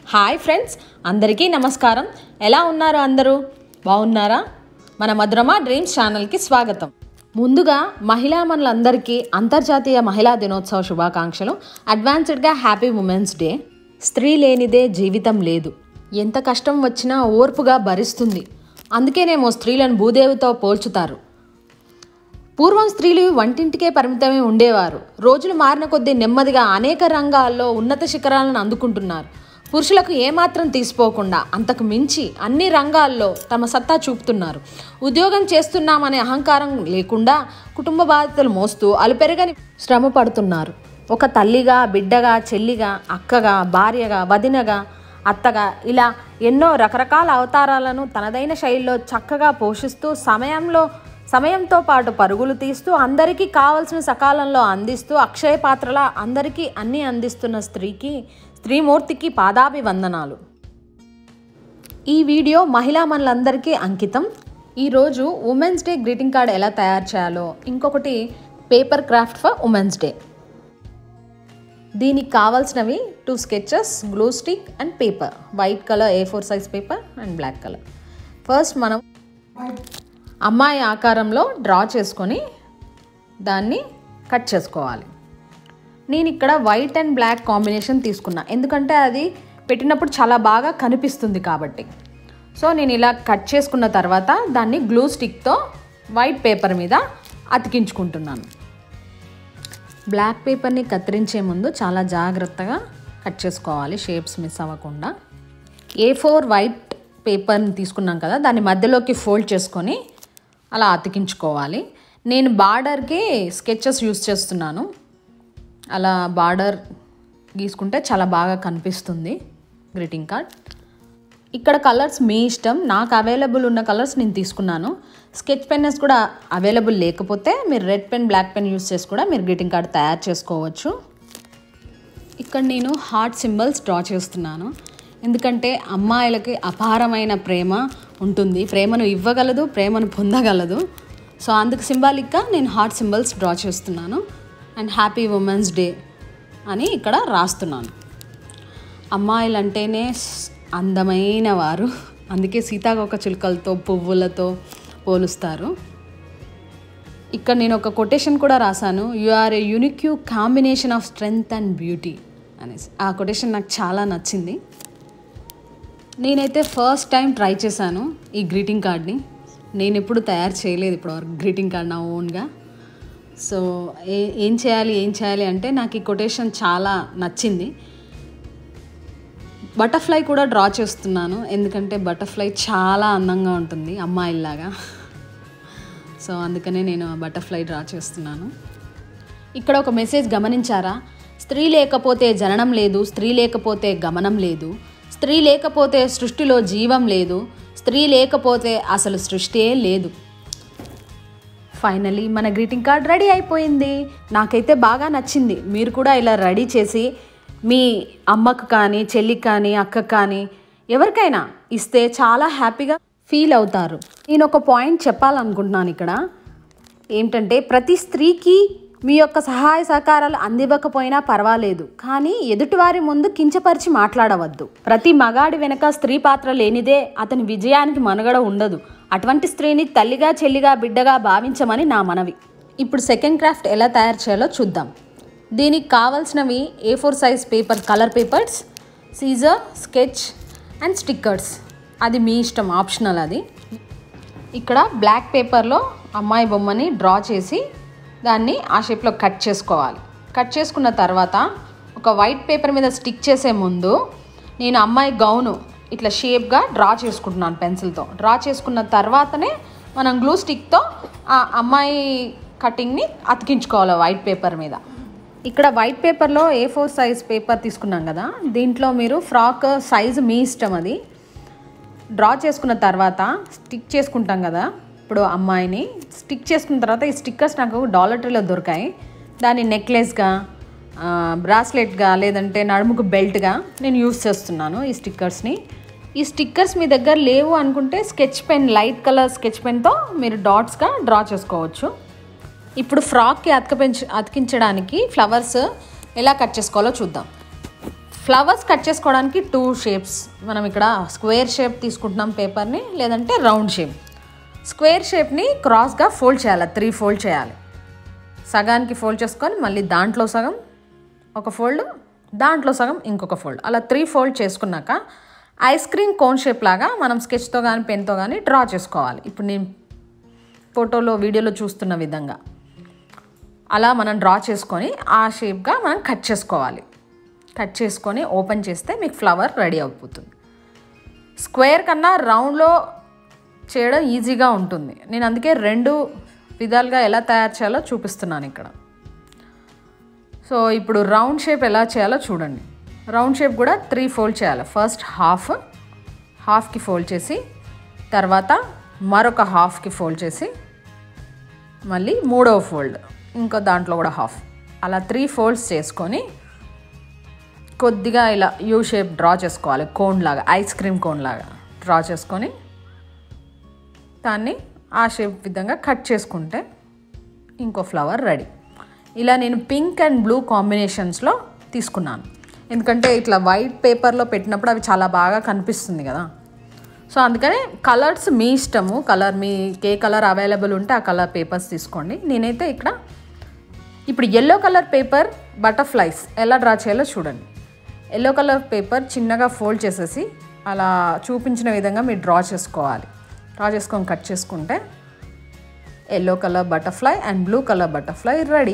Hi friends, అందరికీ నమస్కారం. ఎలా ఉన్నారు అందరూ? బాగున్నారా? మన మధురమ డ్రీమ్స్ ఛానల్కి స్వాగతం. ముందుగా మహిళామణులందరికీ అంతర్జాతీయ మహిళా దినోత్సవ శుభాకాంక్షలు. అడ్వాన్స్డ్గా హ్యాపీ ఉమెన్స్ డే. స్త్రీ లేనిదే జీవితం లేదు. ఎంత కష్టం వచ్చినా ఓర్పుగా భరిస్తుంది. అందుకేనేమో స్త్రీలను భూదేవితో పోల్చుతారు. పూర్వం స్త్రీలు వంటింటికే పరిమితమై ఉండేవారు. రోజులు మారిన కొద్దీ నెమ్మదిగా అనేక రంగాల్లో ఉన్నత శిఖరాలను అందుకుంటున్నారు. పురుషులకు ఏమాత్రం తీసిపోకుండా అంతకు మించి అన్ని రంగాల్లో తమ సత్తా చూపుతున్నారు. ఉద్యోగం చేస్తున్నామనే అహంకారం లేకుండా కుటుంబ బాధ్యతలు మోస్తూ అలుపెరగని శ్రమ పడుతున్నారు. ఒక తల్లిగా, బిడ్డగా, చెల్లిగా, అక్కగా, భార్యగా, వదినగా, అత్తగా, ఇలా ఎన్నో రకరకాల అవతారాలను తనదైన శైలిలో చక్కగా పోషిస్తూ సమయంతో పాటు పరుగులు తీస్తూ అందరికీ కావలసిన సకాలంలో అందిస్తూ అక్షయ పాత్రలా అందరికీ అన్నీ అందిస్తున్న స్త్రీమూర్తికి పాదాభివందనాలు. ఈ వీడియో మహిళామణులందరికీ అంకితం. ఈరోజు ఉమెన్స్ డే గ్రీటింగ్ కార్డ్ ఎలా తయారు చేయాలో, ఇంకొకటి paper craft for women's day. దీనికి కావాల్సినవి 2 sketches, glue stick and paper. White colour A4 size paper and black colour. First మనం అమ్మాయి ఆకారంలో డ్రా చేసుకొని దాన్ని కట్ చేసుకోవాలి. నేను ఇక్కడ వైట్ అండ్ బ్లాక్ కాంబినేషన్ తీసుకున్నా, ఎందుకంటే అది పెట్టినప్పుడు చాలా బాగా కనిపిస్తుంది కాబట్టి. సో నేను ఇలా కట్ చేసుకున్న తర్వాత దాన్ని గ్లూ స్టిక్తో వైట్ పేపర్ మీద అతికించుకుంటున్నాను. బ్లాక్ పేపర్ని కత్తిరించే ముందు చాలా జాగ్రత్తగా కట్ చేసుకోవాలి, షేప్స్ మిస్ అవ్వకుండా. A4 వైట్ పేపర్ని తీసుకున్నాం కదా, దాన్ని మధ్యలోకి ఫోల్డ్ చేసుకొని అలా అతికించుకోవాలి. నేను బార్డర్కి స్కెచెస్ యూస్ చేస్తున్నాను. అలా బార్డర్ గీసుకుంటే చాలా బాగా కనిపిస్తుంది గ్రీటింగ్ కార్డ్. ఇక్కడ కలర్స్ మీ ఇష్టం. నాకు అవైలబుల్ ఉన్న కలర్స్ నేను తీసుకున్నాను. స్కెచ్ పెన్స్ కూడా అవైలబుల్ లేకపోతే మీరు red pen, black pen use చేసి కూడా మీరు గ్రీటింగ్ కార్డ్ తయారు చేసుకోవచ్చు. ఇక్కడ నేను హార్ట్ సింబల్స్ డ్రా చేస్తున్నాను, ఎందుకంటే అమ్మాయిలకి అపారమైన ప్రేమ ఉంటుంది. ప్రేమను ఇవ్వగలదు, ప్రేమను పొందగలదు. సో అందుకు సింబాలిక్గా నేను హార్ట్ సింబల్స్ డ్రా చేస్తున్నాను. అండ్ హ్యాపీ ఉమెన్స్ డే అని ఇక్కడ రాస్తున్నాను. అమ్మాయిలు అంటేనే అందమైన వారు, అందుకే సీతాకోక చిలుకలతో, పువ్వులతో పోలుస్తారు. ఇక్కడ నేను ఒక కొటేషన్ కూడా రాశాను, you are a unique combination of strength and beauty అనేసి. ఆ కొటేషన్ నాకు చాలా నచ్చింది. నేనైతే ఫస్ట్ టైం ట్రై చేశాను ఈ గ్రీటింగ్ కార్డ్ని. నేను ఎప్పుడు తయారు చేయలేదు ఇప్పటివరకు గ్రీటింగ్ కార్డ్ నా ఓన్గా. సో ఏం చేయాలి అంటే నాకు ఈ కొటేషన్ చాలా నచ్చింది. బటర్ఫ్లై కూడా డ్రా చేస్తున్నాను, ఎందుకంటే బటర్ఫ్లై చాలా అందంగా ఉంటుంది అమ్మాయిల్లాగా. సో అందుకనే నేను బటర్ఫ్లై డ్రా చేస్తున్నాను. ఇక్కడ ఒక మెసేజ్ గమనించారా? స్త్రీ లేకపోతే జననం లేదు, స్త్రీ లేకపోతే గమనం లేదు, స్త్రీ లేకపోతే సృష్టిలో జీవం లేదు, స్త్రీ లేకపోతే అసలు సృష్టియే లేదు. ఫైనలీ మన గ్రీటింగ్ కార్డ్ రెడీ అయిపోయింది. నాకైతే బాగా నచ్చింది. మీరు కూడా ఇలా రెడీ చేసి మీ అమ్మకు కానీ, చెల్లికి కానీ, అక్కకు కానీ ఎవరికైనా ఇస్తే చాలా హ్యాపీగా ఫీల్ అవుతారు. నేను ఒక పాయింట్ చెప్పాలనుకుంటున్నాను ఇక్కడ. ఏమిటంటే, ప్రతి స్త్రీకి మీ యొక్క సహాయ సహకారాలు అందివ్వకపోయినా పర్వాలేదు, కానీ ఎదుటివారి ముందు కించపరిచి మాట్లాడవద్దు. ప్రతి మగాడి వెనక స్త్రీ పాత్ర లేనిదే అతని విజయానికి మనుగడ ఉండదు. అటువంటి స్త్రీని తల్లిగా, చెల్లిగా, బిడ్డగా భావించమని నా మనవి. ఇప్పుడు సెకండ్ క్రాఫ్ట్ ఎలా తయారు చేయాలో చూద్దాం. దీనికి కావాల్సినవి A4 size paper, colour papers, scissor, sketch and stickers. అది మీ ఇష్టం, ఆప్షనల్ అది. ఇక్కడ బ్లాక్ పేపర్లో అమ్మాయి బొమ్మని డ్రా చేసి దాన్ని ఆ షేప్లో కట్ చేసుకోవాలి. కట్ చేసుకున్న తర్వాత ఒక వైట్ పేపర్ మీద స్టిక్ చేసే ముందు నేను అమ్మాయి గౌను ఇట్లా షేప్గా డ్రా చేసుకుంటున్నాను పెన్సిల్తో. డ్రా చేసుకున్న తర్వాతనే మనం గ్లూ స్టిక్తో ఆ అమ్మాయి కటింగ్ని అతికించుకోవాలి వైట్ పేపర్ మీద. ఇక్కడ వైట్ పేపర్లో A4 సైజ్ పేపర్ తీసుకున్నాం కదా, దీంట్లో మీరు ఫ్రాక్ సైజు మీ ఇష్టం. అది డ్రా చేసుకున్న తర్వాత స్టిక్ చేసుకుంటాం కదా. ఇప్పుడు అమ్మాయిని స్టిక్ చేసుకున్న తర్వాత ఈ స్టిక్కర్స్ నాకు డాలర్ ట్రీలో దొరికాయి. దాన్ని నెక్లెస్గా, బ్రాస్లెట్గా, లేదంటే నడుముకు బెల్ట్గా నేను యూస్ చేస్తున్నాను ఈ స్టిక్కర్స్ని. ఈ స్టిక్కర్స్ మీ దగ్గర లేవు అనుకుంటే sketch pen, light colour sketch పెన్తో మీరు డాట్స్గా డ్రా చేసుకోవచ్చు. ఇప్పుడు ఫ్రాక్కి అతికించడానికి ఫ్లవర్స్ ఎలా కట్ చేసుకోవాలో చూద్దాం. ఫ్లవర్స్ కట్ చేసుకోవడానికి 2 షేప్స్. మనం ఇక్కడ స్క్వేర్ షేప్ తీసుకుంటున్నాం పేపర్ని, లేదంటే రౌండ్ షేప్. స్క్వేర్ షేప్ని క్రాస్గా ఫోల్డ్ చేయాలి, 3 ఫోల్డ్ చేయాలి. సగానికి ఫోల్డ్ చేసుకొని మళ్ళీ దాంట్లో సగం ఒక ఫోల్డ్, దాంట్లో సగం ఇంకొక ఫోల్డ్, అలా 3 ఫోల్డ్ చేసుకున్నాక ఐస్ క్రీమ్ కోన్ షేప్ లాగా మనం స్కెచ్తో కానీ పెన్తో కానీ డ్రా చేసుకోవాలి. ఇప్పుడు నేను ఫోటోలో వీడియోలో చూస్తున్న విధంగా అలా మనం డ్రా చేసుకొని ఆ షేప్గా మనం కట్ చేసుకోవాలి. కట్ చేసుకొని ఓపెన్ చేస్తే మీకు ఫ్లవర్ రెడీ అయిపోతుంది. స్క్వేర్ కన్నా రౌండ్లో చేయడం ఈజీగా ఉంటుంది. నేను అందుకే 2 విధాలుగా ఎలా తయారు చేయాలో చూపిస్తున్నాను ఇక్కడ. సో ఇప్పుడు రౌండ్ షేప్ ఎలా చేయాలో చూడండి. రౌండ్ షేప్ కూడా 3 ఫోల్డ్ చేయాలి. ఫస్ట్ హాఫ్కి ఫోల్డ్ చేసి, తర్వాత మరొక హాఫ్కి ఫోల్డ్ చేసి, మళ్ళీ 3వ ఫోల్డ్ ఇంకో దాంట్లో కూడా హాఫ్, అలా 3 ఫోల్డ్స్ చేసుకొని కొద్దిగా ఇలా యూ షేప్ డ్రా చేసుకోవాలి. కోన్ లాగా, ఐస్ క్రీమ్ కోన్ లాగా డ్రా చేసుకొని దాన్ని ఆ షేప్ విధంగా కట్ చేసుకుంటే ఇంకో ఫ్లవర్ రెడీ. ఇలా నేను పింక్ అండ్ బ్లూ కాంబినేషన్స్లో తీసుకున్నాను. ఎందుకంటే ఇట్లా వైట్ పేపర్లో పెట్టినప్పుడు అవి చాలా బాగా కనిపిస్తుంది కదా. సో అందుకనే కలర్స్ మీ ఇష్టము, కలర్ మీకు ఏ కలర్ అవైలబుల్ ఉంటే ఆ కలర్ పేపర్స్ తీసుకోండి. నేనైతే ఇక్కడ ఇప్పుడు ఎల్లో కలర్ పేపర్ బటర్ఫ్లైస్ ఎలా డ్రా చేయాలో చూడండి. ఎల్లో కలర్ పేపర్ చిన్నగా ఫోల్డ్ చేసేసి అలా చూపించిన విధంగా మీరు డ్రా చేసుకోవాలి. డ్రా చేసుకొని కట్ చేసుకుంటే yellow colour butterfly and blue colour butterfly ready.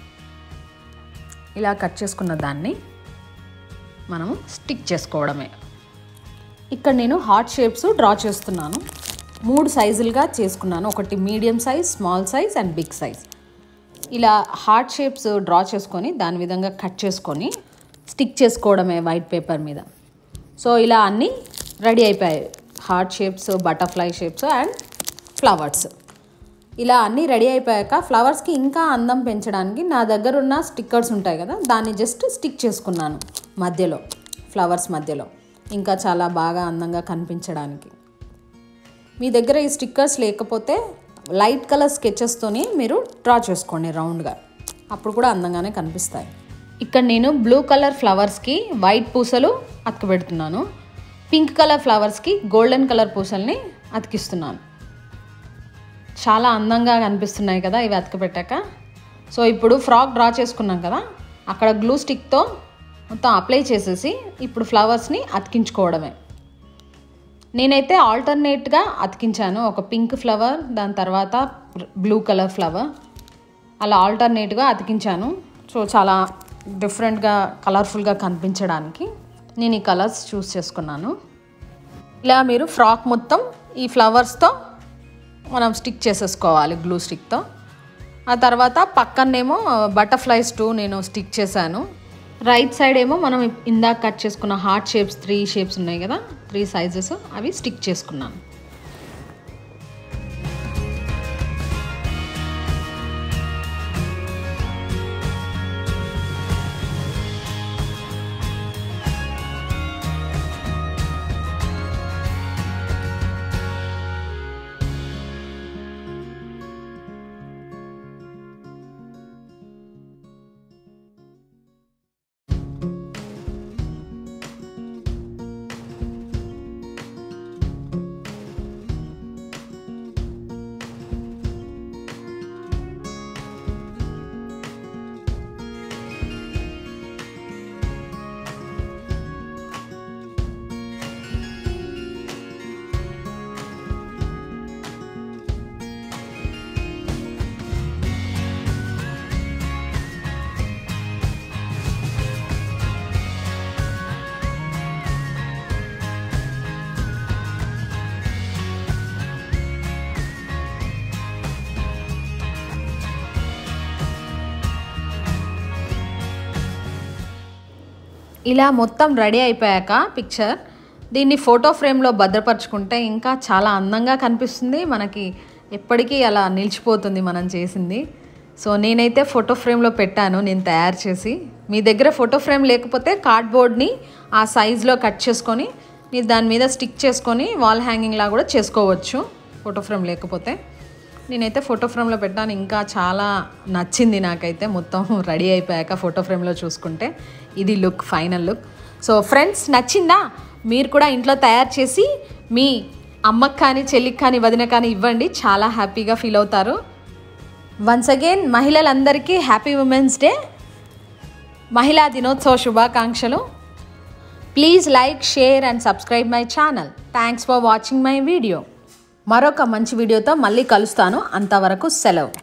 ఇలా కట్ చేసుకున్న దాన్ని మనము స్టిక్ చేసుకోవడమే. ఇక్కడ నేను హార్ట్ షేప్స్ డ్రా చేస్తున్నాను. 3 సైజులుగా చేసుకున్నాను. ఒకటి medium size, small size and big size. ఇలా హార్ట్ షేప్స్ డ్రా చేసుకొని దాని విధంగా కట్ చేసుకొని స్టిక్ చేసుకోవడమే వైట్ పేపర్ మీద. సో ఇలా అన్నీ రెడీ అయిపోయాయి. Heart shapes, butterfly shapes and flowers. ఇలా అన్నీ రెడీ అయిపోయాక ఫ్లవర్స్కి ఇంకా అందం పెంచడానికి నా దగ్గర ఉన్న స్టిక్కర్స్ ఉంటాయి కదా, దాన్ని జస్ట్ స్టిక్ చేసుకున్నాను మధ్యలో, ఫ్లవర్స్ మధ్యలో, ఇంకా చాలా బాగా అందంగా కనిపించడానికి. మీ దగ్గర ఈ స్టిక్కర్స్ లేకపోతే లైట్ కలర్ స్కెచెస్తోనే మీరు డ్రా చేసుకోండి రౌండ్గా, అప్పుడు కూడా అందంగానే కనిపిస్తాయి. ఇక్కడ నేను బ్లూ కలర్ ఫ్లవర్స్కి వైట్ పూసలు అతకబెడుతున్నాను. పింక్ కలర్ ఫ్లవర్స్కి గోల్డెన్ కలర్ పూసల్ని అతికిస్తున్నాను. చాలా అందంగా కనిపిస్తున్నాయి కదా ఇవి అతకబెట్టాక. సో ఇప్పుడు ఫ్రాక్ డ్రా చేసుకున్నాం కదా, అక్కడ గ్లూ స్టిక్తో మొత్తం అప్లై చేసేసి ఇప్పుడు ఫ్లవర్స్ని అతికించుకోవడమే. నేనైతే ఆల్టర్నేట్గా అతికించాను. ఒక పింక్ ఫ్లవర్, దాని తర్వాత బ్లూ కలర్ ఫ్లవర్, అలా ఆల్టర్నేట్గా అతికించాను. సో చాలా డిఫరెంట్గా కలర్ఫుల్గా కనిపించడానికి నేను ఈ కలర్స్ చూస్ చేసుకున్నాను. ఇలా మీరు ఫ్రాక్ మొత్తం ఈ ఫ్లవర్స్తో మనం స్టిక్ చేసేసుకోవాలి గ్లూ స్టిక్తో. ఆ తర్వాత పక్కనేమో బటర్ఫ్లైస్ 2 నేను స్టిక్ చేశాను. రైట్ సైడ్ ఏమో మనం ఇందాక కట్ చేసుకున్న హార్ట్ షేప్స్ 3 షేప్స్ ఉన్నాయి కదా, 3 సైజెస్, అవి స్టిక్ చేసుకున్నాను. ఇలా మొత్తం రెడీ అయిపోయాక పిక్చర్ దీన్ని ఫోటో ఫ్రేమ్లో భద్రపరచుకుంటే ఇంకా చాలా అందంగా కనిపిస్తుంది, మనకి ఎప్పటికీ అలా నిలిచిపోతుంది మనం చేసింది. సో నేనైతే ఫోటో ఫ్రేమ్లో పెట్టాను నేను తయారు చేసి. మీ దగ్గర ఫోటో ఫ్రేమ్ లేకపోతే కార్డ్బోర్డ్ని ఆ సైజులో కట్ చేసుకొని మీరు దాని మీద స్టిక్ చేసుకొని వాల్ హ్యాంగింగ్లా కూడా చేసుకోవచ్చు ఫోటో ఫ్రేమ్ లేకపోతే. నేనైతే ఫోటో ఫ్రేమ్లో పెట్టాను, ఇంకా చాలా నచ్చింది నాకైతే. మొత్తం రెడీ అయిపోయాక ఫోటో ఫ్రేమ్లో చూసుకుంటే ఇది look, final look. So friends, నచ్చిందా? మీరు కూడా ఇంట్లో తయారు చేసి మీ అమ్మకి కానీ చెల్లికి కానీ వదిన కానీ ఇవ్వండి, చాలా హ్యాపీగా ఫీల్ అవుతారు. వన్స్ అగైన్ మహిళలందరికీ హ్యాపీ ఉమెన్స్ డే, మహిళా దినోత్సవ శుభాకాంక్షలు. Please like, share and subscribe my channel. Thanks for watching my video. మరొక మంచి వీడియోతో మళ్ళీ కలుస్తాను. అంతవరకు సెలవు.